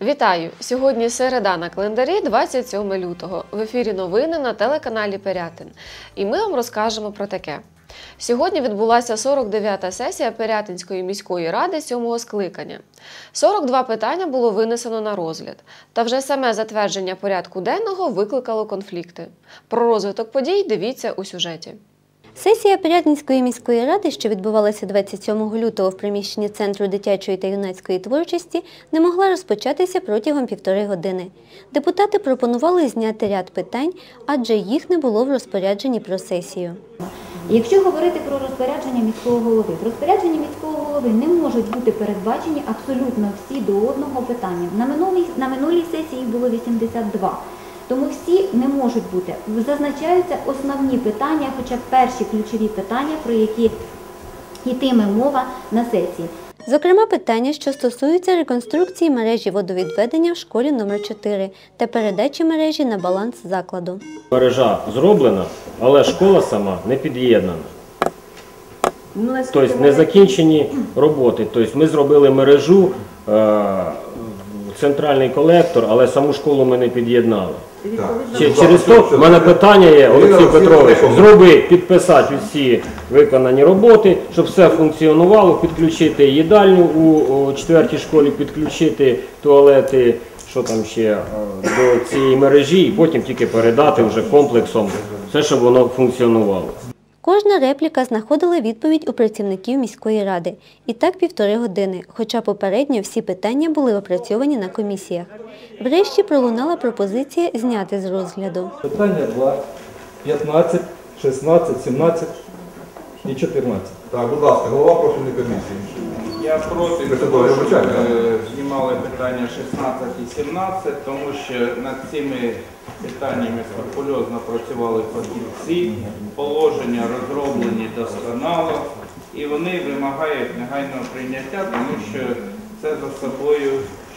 Вітаю! Сьогодні середа на календарі, 27 лютого. В ефірі новини на телеканалі Пирятин. І ми вам розкажемо про таке. Сьогодні відбулася 49-та сесія Пирятинської міської ради 7-го скликання. 42 питання було винесено на розгляд. Та вже саме затвердження порядку денного викликало конфлікти. Про розвиток подій дивіться у сюжеті. Сесія Пирятинської міської ради, що відбувалася 27 лютого в приміщенні Центру дитячої та юнацької творчості, не могла розпочатися протягом 1,5 години. Депутати пропонували зняти ряд питань, адже їх не було в розпорядженні про сесію. Якщо говорити про розпорядження міського голови, в розпорядженні міського голови не можуть бути передбачені абсолютно всі до одного питання. На минулій сесії їх було 82. Тому всі не можуть бути. Зазначаються основні питання, хоча б перші ключові питання, про які йтиме мова на сесії. Зокрема, питання, що стосуються реконструкції мережі водовідведення в школі номер 4 та передачі мережі на баланс закладу. Мережа зроблена, але школа сама не під'єднана. Тобто не закінчені роботи. Тобто ми зробили мережу, центральний колектор, але саму школу ми не під'єднали. Через то в мене питання є, Олексій Петрович, підписати всі виконані роботи, щоб все функціонувало, підключити їдальню у 4-й школі, підключити туалети, що там ще, до цієї мережі, і потім тільки передати вже комплексом все, щоб воно функціонувало. Кожна репліка знаходила відповідь у працівників міської ради. І так 1,5 години, хоча попередньо всі питання були опрацьовані на комісіях. Врешті пролунала пропозиція зняти з розгляду. Питання 2, 15, 16, 17 і 14. Так, будь ласка, голова профільної комісії. Я проти того, щоб знімали питання 16 і 17, тому що над цими питаннями скрупульозно працювали фахівці, положення розроблені досконало, і вони вимагають негайного прийняття, тому що це за собою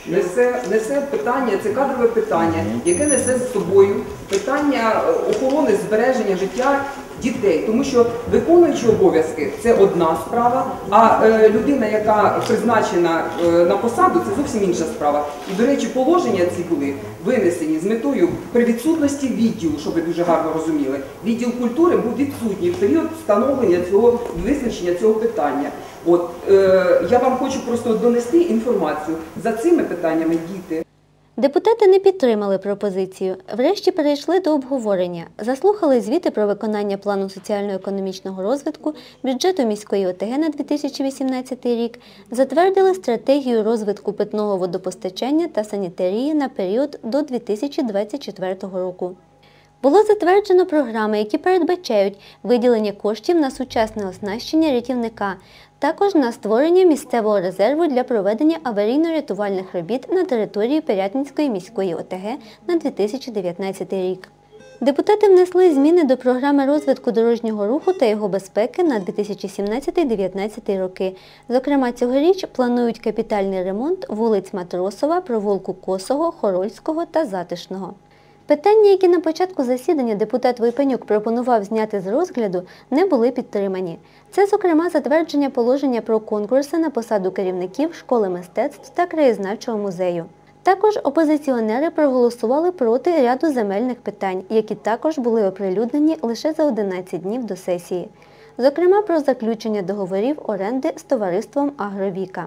несе питання, це кадрове питання, яке несе за собою питання охорони збереження життя дітей, тому що виконуючі обов'язки – це одна справа, а людина, яка призначена на посаду – це зовсім інша справа. І, до речі, положення ці були винесені з метою при відсутності відділу, щоб ви дуже гарно розуміли. Відділ культури був відсутній в період встановлення визначення цього питання. От, я вам хочу просто донести інформацію. За цими питаннями діти. Депутати не підтримали пропозицію. Врешті перейшли до обговорення. Заслухали звіти про виконання плану соціально-економічного розвитку, бюджету міської ОТГ на 2018 рік, затвердили стратегію розвитку питного водопостачання та санітарії на період до 2024 року. Було затверджено програми, які передбачають виділення коштів на сучасне оснащення рятівника, також на створення місцевого резерву для проведення аварійно-рятувальних робіт на території Пирятинської міської ОТГ на 2019 рік. Депутати внесли зміни до програми розвитку дорожнього руху та його безпеки на 2017-2019 роки. Зокрема, цьогоріч планують капітальний ремонт вулиць Матросова, провулку Косого, Хорольського та Затишного. Питання, які на початку засідання депутат Войпенюк пропонував зняти з розгляду, не були підтримані. Це, зокрема, затвердження положення про конкурси на посаду керівників школи мистецтв та краєзнавчого музею. Також опозиціонери проголосували проти ряду земельних питань, які також були оприлюднені лише за 11 днів до сесії. Зокрема, про заключення договорів оренди з товариством «Агровіка».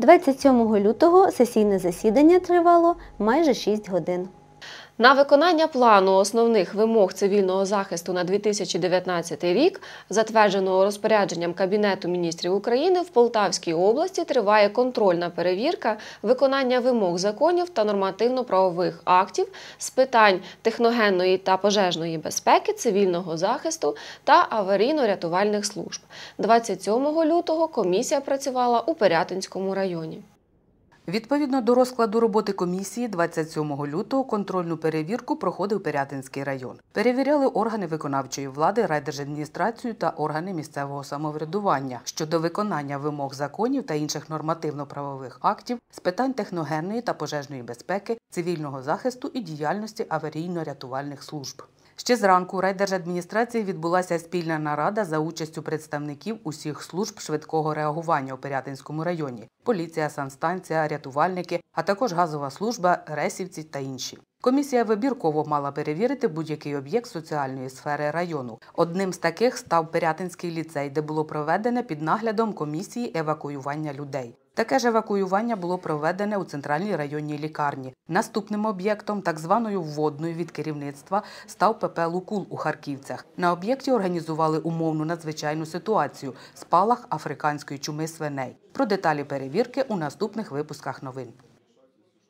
27 лютого сесійне засідання тривало майже 6 годин. На виконання плану основних вимог цивільного захисту на 2019 рік, затвердженого розпорядженням Кабінету міністрів України, в Полтавській області триває контрольна перевірка виконання вимог законів та нормативно-правових актів з питань техногенної та пожежної безпеки, цивільного захисту та аварійно-рятувальних служб. 27 лютого комісія працювала у Пирятинському районі. Відповідно до розкладу роботи комісії, 27 лютого контрольну перевірку проходив Пирятинський район. Перевіряли органи виконавчої влади, райдержадміністрацію та органи місцевого самоврядування щодо виконання вимог законів та інших нормативно-правових актів з питань техногенної та пожежної безпеки, цивільного захисту і діяльності аварійно-рятувальних служб. Ще зранку у райдержадміністрації відбулася спільна нарада за участю представників усіх служб швидкого реагування у Пирятинському районі – поліція, санстанція, рятувальники, а також газова служба, ресівці та інші. Комісія вибірково мала перевірити будь-який об'єкт соціальної сфери району. Одним з таких став Пирятинський ліцей, де було проведене під наглядом комісії евакуювання людей. Таке ж евакуювання було проведене у центральній районній лікарні. Наступним об'єктом, так званою вводною від керівництва, став ПП «Лукул» у Харківцях. На об'єкті організували умовну надзвичайну ситуацію – спалах африканської чуми свиней. Про деталі перевірки у наступних випусках новин.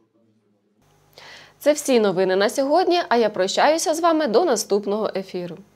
Це всі новини на сьогодні, а я прощаюся з вами до наступного ефіру.